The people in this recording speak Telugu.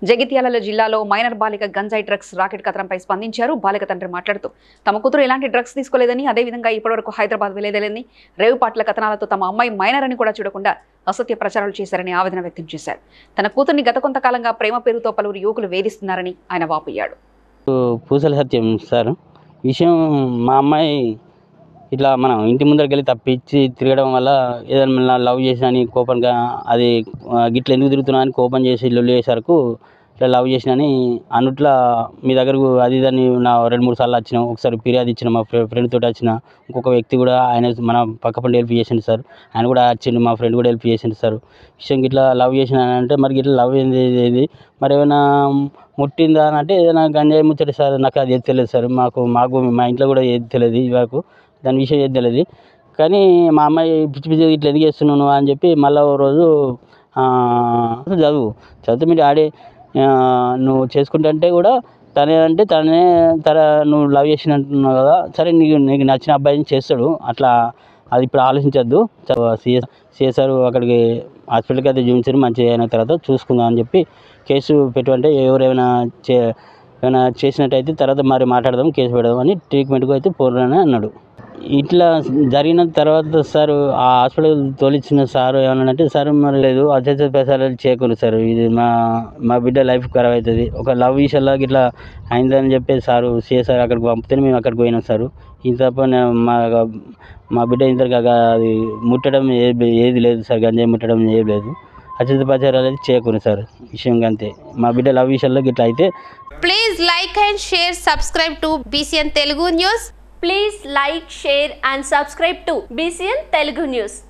జగిత్యాల జిల్లాలో మైనర్ బాలిక గంజాయి డ్రగ్స్ రాకెట్ కథనంపై స్పందించారు. బాలిక తండ్రి మాట్లాడుతూ తమ కూతురు ఎలాంటి డ్రగ్స్ తీసుకోలేదని, అదేవిధంగా ఇప్పటివరకు హైదరాబాద్ వెళ్లేదని, రేవు పాటల కథనాలతో తమ అమ్మాయి మైనర్ అని కూడా చూడకుండా అసత్య ప్రచారాలు చేశారని ఆవేదన వ్యక్తం చేశారు. తన కూతుర్ని గత కొంతకాలంగా ప్రేమ పేరుతో పలువురు యువకులు వేధిస్తున్నారని ఆయన వాపోయాడు. పూసల సత్యం సార్, విషయం మా అమ్మాయి ఇట్లా మనం ఇంటి ముందరికి వెళ్ళి తప్పించి తిరగడం వల్ల ఏదైనా లవ్ చేసినా కోపంగా అది గిట్ల ఎందుకు తిరుగుతున్నా అని కోపం చేసి లొల్లి చేసేసరికి ఇట్లా లవ్ చేసినని అన్నిట్లా మీ దగ్గరకు అది ఇదని నా 2-3 సార్లు వచ్చినాం. ఒకసారి ఫిర్యాదు ఇచ్చిన మా ఫ్రెండ్ తోటి వచ్చిన, ఇంకొక వ్యక్తి కూడా ఆయన మన పక్క పండి హెల్ప్ చేసిండు సార్. ఆయన కూడా వచ్చిండు, మా ఫ్రెండ్ కూడా హెల్ప్ చేసిండు సార్. విషయం ఇట్లా లవ్ చేసిన అంటే మరి ఇట్లా లవ్ ఏంది మరి ఏమైనా ముట్టిందా అని అంటే ఏదైనా గంజాయి ముచ్చట సార్, నాకు అది ఏది తెలియదు సార్. మాకు మా ఇంట్లో కూడా ఏది తెలియదు, ఇవరకు దాని విషయం ఏది తెలియదు. కానీ మా అమ్మాయి పిచ్చి పిచ్చి ఇట్లా ఎందుకు చేస్తున్నాను అని చెప్పి మళ్ళీ ఓ రోజు చదివితే మీరు ఆడే నువ్వు చేసుకుంటే కూడా తనే నువ్వు లవ్ చేసినట్టున్నావు కదా, సరే నీకు నచ్చిన అబ్బాయిని చేస్తాడు, అట్లా అది ఇప్పుడు ఆలోచించద్దు. సిఎస్ఆర్ అక్కడికి హాస్పిటల్కి అయితే చూపించారు, మంచిగా అయిన తర్వాత చూసుకుందాం అని చెప్పి కేసు పెట్టుకుంటే ఎవరైనా చేసినట్టయితే తర్వాత మరి మాట్లాడదాం, కేసు పెడదాం అని ట్రీట్మెంట్కి అయితే పోరాని అన్నాడు. ఇట్లా జరిగిన తర్వాత సార్ ఆ హాస్పిటల్ తోలిచ్చిన సార్ ఏమన్నాడంటే, సార్ మరి లేదు అత్యవసర ప్రసారాలు చేయకూడదు సార్, ఇది మా బిడ్డ లైఫ్ ఖరాబ్ అవుతుంది, ఒక లవ్ విషయంలో ఇట్లా అయిందని చెప్పి సారు సిఎస్ఆర్ అక్కడికి పంపితే మేము అక్కడికి పోయినాం సార్. ఇంత తప్ప మా బిడ్డ ఇంతకు అది ముట్టడం ఏది లేదు సార్, గంజాయి ముట్టడం ఏది లేదు, అత్యవసర ప్రచారాలు అయితే చేయకూడదు సార్. విషయం అంతే, మా బిడ్డ లవ్ విషయంలో ఇట్లా అయితే. Please like and share, subscribe to BCN Telugu News. Please like, share and subscribe to BCN Telugu News.